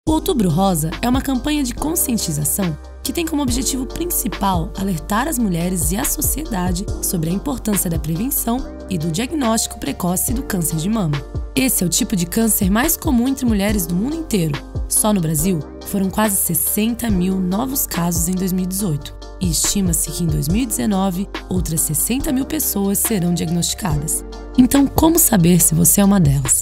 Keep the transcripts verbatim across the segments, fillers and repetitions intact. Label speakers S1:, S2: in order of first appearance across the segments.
S1: O Outubro Rosa é uma campanha de conscientização que tem como objetivo principal alertar as mulheres e a sociedade sobre a importância da prevenção e do diagnóstico precoce do câncer de mama. Esse é o tipo de câncer mais comum entre mulheres do mundo inteiro. Só no Brasil, foram quase sessenta mil novos casos em dois mil e dezoito, e estima-se que em dois mil e dezenove, outras sessenta mil pessoas serão diagnosticadas. Então, como saber se você é uma delas?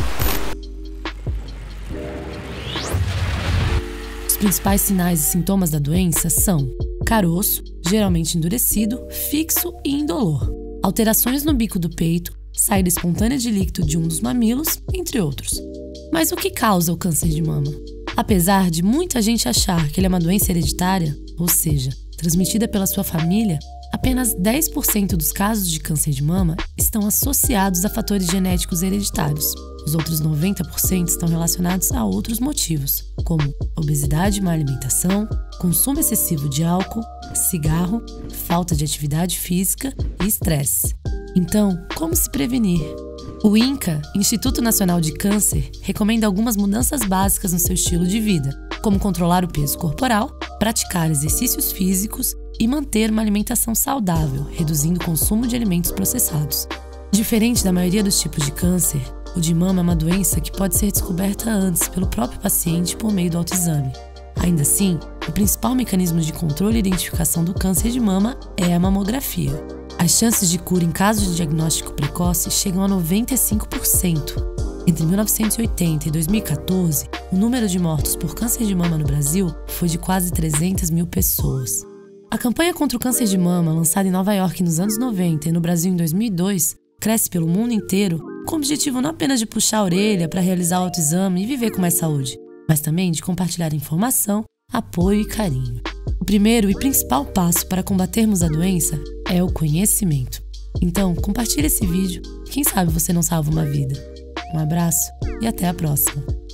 S1: Os principais sinais e sintomas da doença são caroço, geralmente endurecido, fixo e indolor, alterações no bico do peito, saída espontânea de líquido de um dos mamilos, entre outros. Mas o que causa o câncer de mama? Apesar de muita gente achar que ele é uma doença hereditária, ou seja, transmitida pela sua família, apenas dez por cento dos casos de câncer de mama estão associados a fatores genéticos hereditários. Os outros noventa por cento estão relacionados a outros motivos, como obesidade e má alimentação, consumo excessivo de álcool, cigarro, falta de atividade física e estresse. Então, como se prevenir? O INCA, Instituto Nacional de Câncer, recomenda algumas mudanças básicas no seu estilo de vida, como controlar o peso corporal, praticar exercícios físicos e manter uma alimentação saudável, reduzindo o consumo de alimentos processados. Diferente da maioria dos tipos de câncer, o de mama é uma doença que pode ser descoberta antes pelo próprio paciente por meio do autoexame. Ainda assim, o principal mecanismo de controle e identificação do câncer de mama é a mamografia. As chances de cura em caso de diagnóstico precoce chegam a noventa e cinco por cento. Entre mil novecentos e oitenta e dois mil e quatorze, o número de mortos por câncer de mama no Brasil foi de quase trezentas mil pessoas. A campanha contra o câncer de mama, lançada em Nova York nos anos noventa e no Brasil em dois mil e dois, cresce pelo mundo inteiro com o objetivo não apenas de puxar a orelha para realizar o autoexame e viver com mais saúde, mas também de compartilhar informação, apoio e carinho. O primeiro e principal passo para combatermos a doença é o conhecimento. Então, compartilhe esse vídeo e quem sabe você não salva uma vida. Um abraço e até a próxima!